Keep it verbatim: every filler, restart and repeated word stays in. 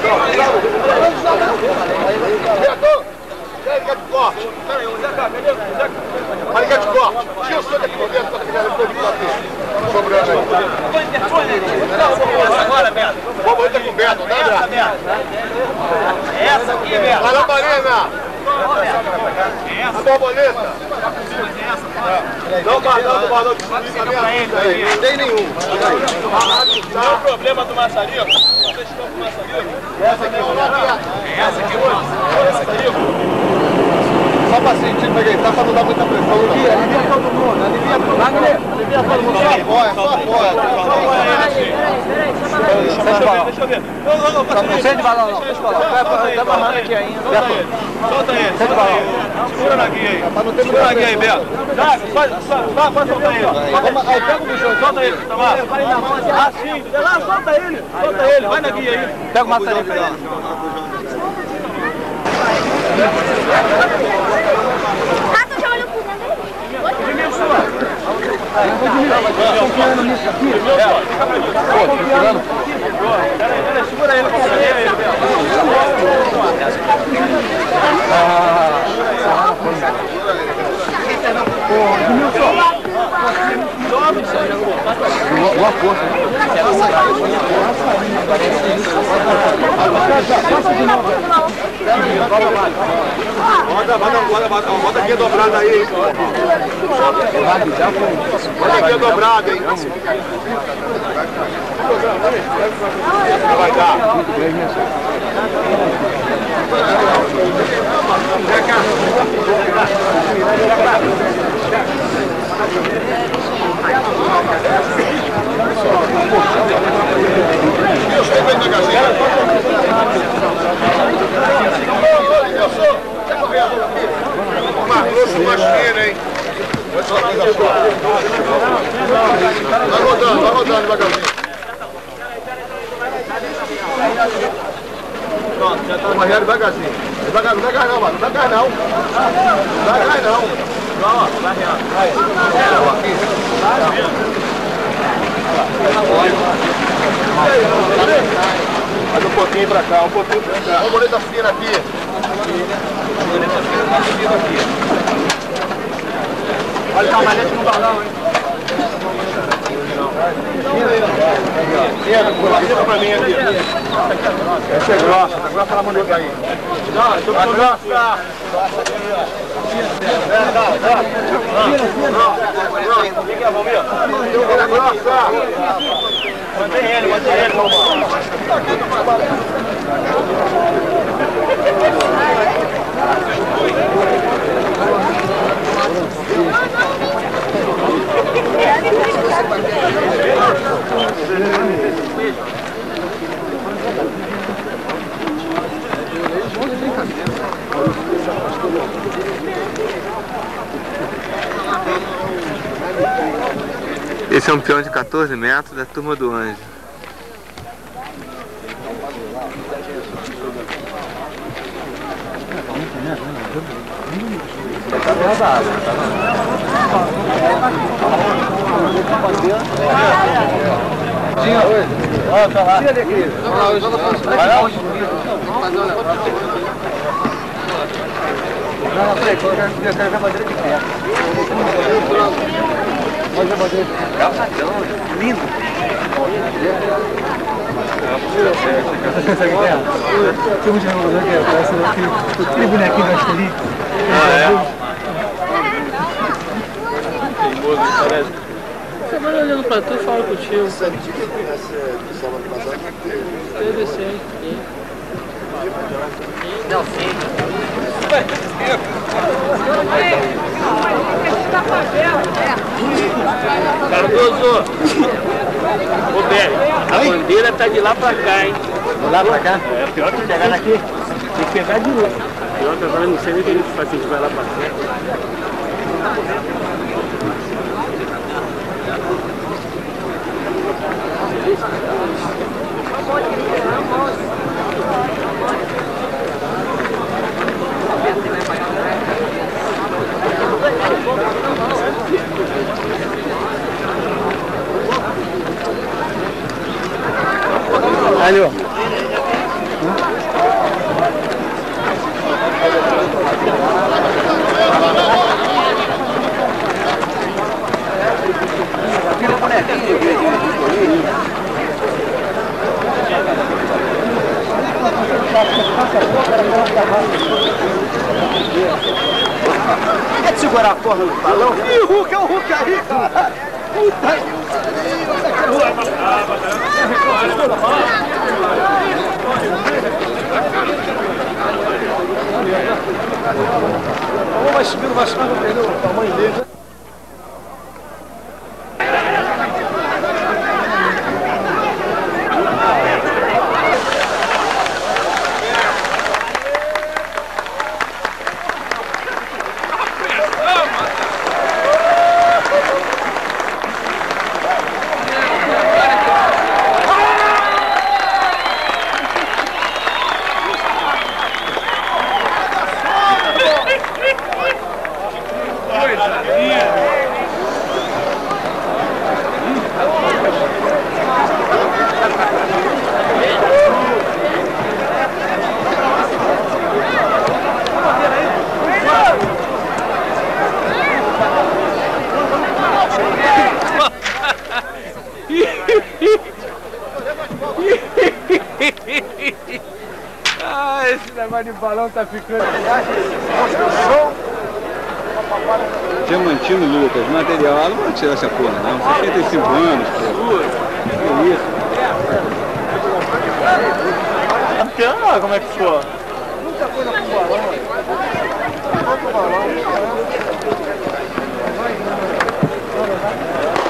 Vereador! Quem quer de corte? Peraí, o Zé Cá, cadê? Olha, quer de corte? Tira o senhor daqui do dentro para criar o povo aqui. Sobrando aí. Agora, Beto. Vamos aí, tá com o Beto, né, Beto? É essa aqui, Beto. Vai lá, Marina. A borboleta. Não, Barnão, do Barnão de Suíça, minha vida aí. Não tem nenhum. Não é o problema do maçarico. Vocês estão com o maçarico? Essa aqui é o lado. É essa aqui, essa aqui. Só pra sentir, peguei, tá pra não dar muita pressão. Alivia, alivia todo mundo, alivia todo mundo. Alivia todo mundo, só apoia, só apoia. Deixa eu ver. Não, não, não, não sei de balão, não. Deixa eu falar. Tá barrando aqui ainda. Solta ele, solta ele, solta ele. Segura na guia aí. Segura na guia aí, Beto. Pode soltar ele. Aí pega o bicho, solta ele, Tamar. Assim, lá, solta ele. Solta ele, vai na guia aí. Pega o maçarico aí. Ah, tu já olhou por dentro dele? Confiando nisso aqui? Confiando. Peraí, peraí, segura ele, segura ele. Boa força. Bota, bota, bota, bota, bota aqui a dobrada aí, hein? Bota aqui a dobrada, hein? Vai dar. Uma grosso, mais fino, hein? Vai rodando, vai rodando devagarzinho. Pronto, já tá. Uma real devagarzinho. Devagar, devagar não, mano. Devagar não. Devagar não. Não, ó, vai real. Vai. Aqui. Mais um pouquinho pra cá, um pouquinho pra cá. Uma boleta fina aqui. Boleta fina tá subindo aqui. Olha o camalhete no balão, hein? Tira pra mim aqui. Essa é grossa, tá grossa na boleta aí. Não, eu tô com grossa. Liga a Valmir. Grossa. Mantém ele, mantém ele, vamos lá. Esse é um peão de quatorze metros da turma do Anjo. Tá dentro da água, tá Ó, tá lá. Vai lá onde? Não, não, peraí, eu quero ver a bandeira de pé. Olha a bandeira de pé. Lindo. Tem um jogador que parece aquele bonequinho da Astrid. Ah, é? Teimoso, parece. Você vai olhando pra tu e fala contigo. Teve sim. Não, sim. Cardoso, ô Bé, a bandeira tá de lá pra cá, hein? De lá pra cá? É, pior que chegar daqui, tem que pegar de lá. Pior que agora não sei nem o que a gente faz, se a gente vai lá pra cá. Ali, ó. Quer segurar a porra do balão? Ih, o Hulk é o Hulk aí, cara! Puta que vai subindo, vai subindo, não perdeu o tamanho dele. Ah, esse negócio de balão tá ficando. Diamantino Lucas, material. Ah, não vou tirar essa porra, não. sessenta e cinco anos, pô. Que isso? Ah, como é que ficou? Muita coisa com balão. Quanto balão?